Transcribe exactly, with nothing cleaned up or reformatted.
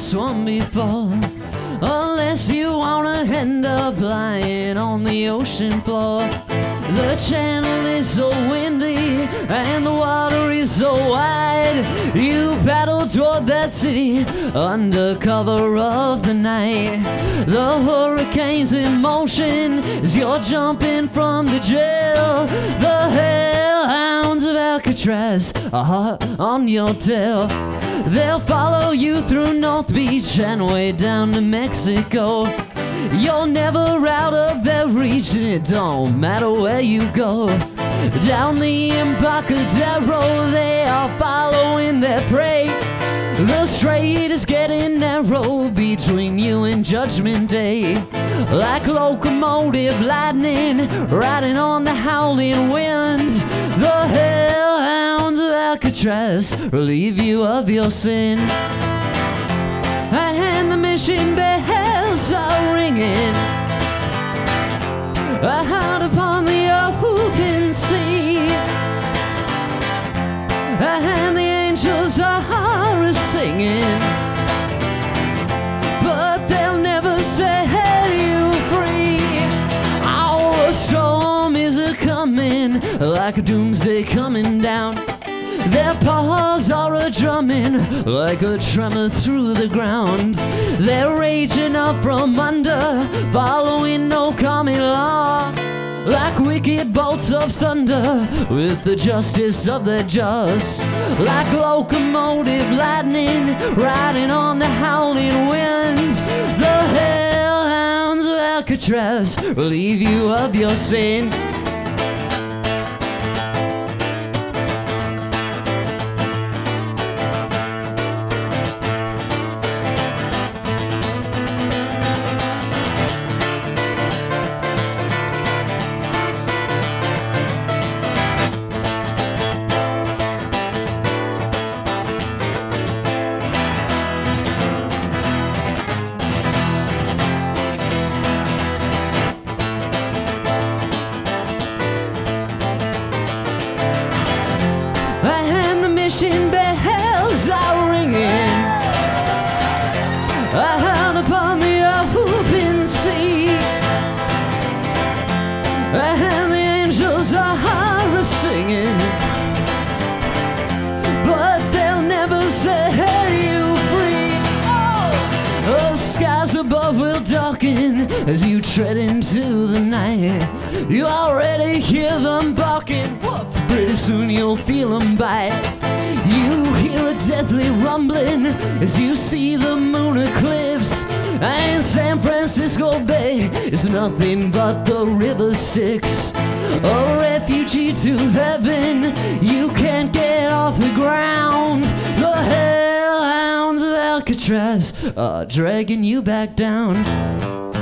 swum before, unless you wanna end up lying on the ocean floor. The channel is so windy and the water is so wide. You paddle toward that city under cover of the night. The hurricane's in motion as you're jumping from the jail. The Hellhounds of Alcatraz are hot on your tail. They'll follow you through North Beach and way down to Mexico. You're never out of their reach, and it don't matter where you go. Down the Embarcadero, they are following their prey. The strait is getting narrow between you and Judgment Day. Like locomotive lightning riding on the howling wind, the Hellhounds of Alcatraz relieve you of your sin. And the mission bells are ringing out upon the open sea, and the angels are singing, but they'll never set you free. Oh, a storm is a-coming like a doomsday coming down. Their paws are a-drumming like a tremor through the ground. They're raging up from under, following no common law, like wicked bolts of thunder with the justice of their jaws. Like locomotive lightning riding on the howling wind, the Hellhounds of Alcatraz relieve you of your sin. And the mission bells are ringing out upon the open sea, and the angels are singing, but they'll never set you free. Oh! The skies above will darken as you tread into the night. You already hear them barking. Woof! Pretty soon you'll feel them bite. You hear a deathly rumbling as you see the moon eclipse, and San Francisco Bay is nothing but the river Styx. A refugee to heaven, you can't get off the ground. The Hellhounds of Alcatraz are dragging you back down.